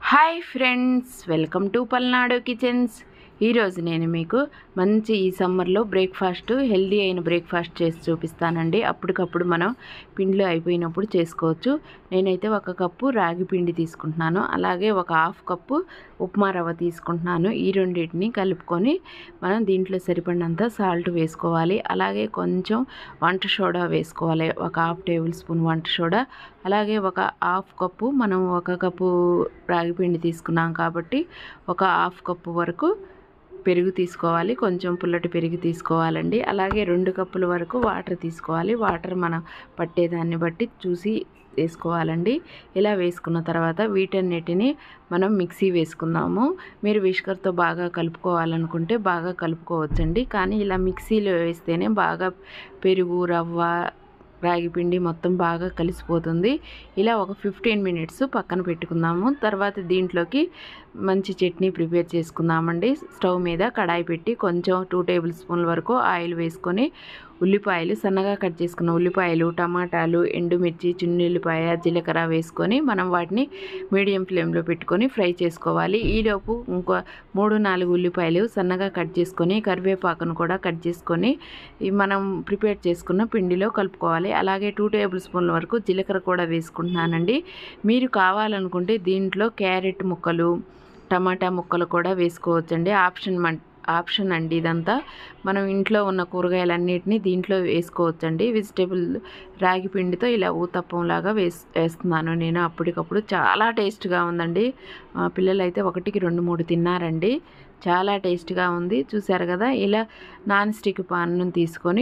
Hi friends, welcome to Palnadu kitchens. ఈరోజు నేను మీకు మంచి ఈ సమ్మర్లో బ్రేక్ఫాస్ట్, హెల్దీ అయిన బ్రేక్ఫాస్ట్ చేసి చూపిస్తానండి. అప్పటికప్పుడు మనం పిండిలో అయిపోయినప్పుడు చేసుకోవచ్చు. నేనైతే 1 కప్పు రాగి పిండి తీసుకుంటున్నాను, అలాగే 1/2 కప్పు ఉప్మా రవ్వ తీసుకుంటున్నాను. ఈ రెండింటిని కలుపుకొని మనం దీంట్లో సరిపడినంత సాల్ట్ వేసుకోవాలి. అలాగే కొంచెం వంట సోడా వేసుకోవాలి, 1/2 టేబుల్ స్పూన్ వంట సోడా. అలాగే 1/2 కప్పు, మనం 1 కప్పు రాగి పిండి తీసుకున్నాం కాబట్టి 1/2 కప్పు వరకు పెరుగు తీసుకోవాలి. కొంచెం పుల్లటి పెరుగు తీసుకోవాలండి. అలాగే 2 కప్పుల వరకు వాటర్ తీసుకోవాలి. వాటర్ మనం పట్టేదాన్ని బట్టి చూసి వేసుకోవాలండి. ఇలా వేసుకున్న తర్వాత వీటన్నిటిని మనం మిక్సీ వేసుకుందాము. మీరు విస్కర్తో బాగా కలుపుకోవాలనుకుంటే బాగా కలుపుకోవచ్చండి. కానీ ఇలా మిక్సీలో వేస్తేనే బాగా పెరుగు, రవ్వ, రాగి పిండి మొత్తం బాగా కలిసిపోతుంది. ఇలా ఒక 15 మినిట్స్ పక్కన పెట్టుకుందాము. తర్వాత దీంట్లోకి మంచి చట్నీ ప్రిపేర్ చేసుకుందామండి. స్టవ్ మీద కడాయి పెట్టి కొంచెం 2 టేబుల్ స్పూన్ల వరకు ఆయిల్ వేసుకొని ఉల్లిపాయలు, సన్నగా కట్ చేసుకున్న ఉల్లిపాయలు, టమాటాలు, ఎండుమిర్చి, చిన్నుల్లిపాయ, జీలకర్ర వేసుకొని మనం వాటిని మీడియం ఫ్లేమ్లో పెట్టుకొని ఫ్రై చేసుకోవాలి. ఈలోపు ఇంకో 3-4 ఉల్లిపాయలు సన్నగా కట్ చేసుకొని, కరివేపాకును కూడా కట్ చేసుకొని మనం ప్రిపేర్ చేసుకున్న పిండిలో కలుపుకోవాలి. అలాగే 2 టేబుల్ స్పూన్ల వరకు జీలకర్ర కూడా వేసుకుంటున్నానండి. మీరు కావాలనుకుంటే దీంట్లో క్యారెట్ ముక్కలు, టమాటా ముక్కలు కూడా వేసుకోవచ్చండి. ఆప్షన్ అండి ఇదంతా. మనం ఇంట్లో ఉన్న కూరగాయలన్నిటినీ దీంట్లో వేసుకోవచ్చండి. వెజిటేబుల్ రాగి పిండితో ఇలా ఊతప్పంలాగా వేస్తున్నాను నేను అప్పటికప్పుడు. చాలా టేస్ట్గా ఉందండి. పిల్లలు అయితే 1కి 2-3 తిన్నారండి. చాలా టేస్ట్గా ఉంది. చూసారు కదా. ఇలా నాన్ స్టిక్ పాన్ను తీసుకొని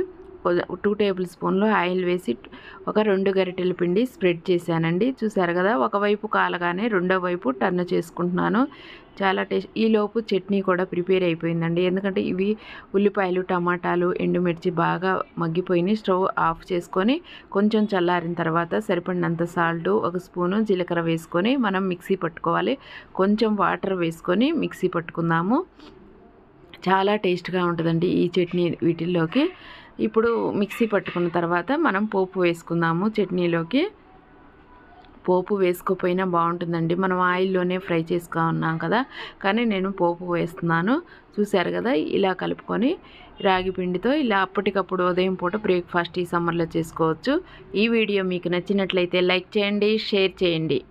2 టేబుల్ స్పూన్లు ఆయిల్ వేసి 2 గరిటెల పిండి స్ప్రెడ్ చేశానండి. చూసారు కదా. ఒకవైపు కాలగానే రెండో వైపు టర్న్ చేసుకుంటున్నాను. చాలా ఈలోపు చట్నీ కూడా ప్రిపేర్ అయిపోయిందండి. ఎందుకంటే ఇవి ఉల్లిపాయలు, టమాటాలు, ఎండుమిర్చి బాగా మగ్గిపోయినాయి. స్టవ్ ఆఫ్ చేసుకొని కొంచెం చల్లారిన తర్వాత సరిపడినంత సాల్ట్, 1 స్పూను జీలకర్ర వేసుకొని మనం మిక్సీ పట్టుకోవాలి. కొంచెం వాటర్ వేసుకొని మిక్సీ పట్టుకుందాము. చాలా టేస్ట్గా ఉంటుందండి ఈ చట్నీ వీటిల్లోకి. ఇప్పుడు మిక్సీ పట్టుకున్న తర్వాత మనం పోపు వేసుకుందాము. చట్నీలోకి పోపు వేసుకోపోయినా బాగుంటుందండి. మనం ఆయిల్లోనే ఫ్రై చేసుకున్నాం కదా, కానీ నేను పోపు వేస్తున్నాను. చూశారు కదా. ఇలా కలుపుకొని రాగి పిండితో ఇలా అప్పటికప్పుడు ఉదయం పూట బ్రేక్ఫాస్ట్ ఈ సమ్మర్లో చేసుకోవచ్చు. ఈ వీడియో మీకు నచ్చినట్లయితే లైక్ చేయండి, షేర్ చేయండి.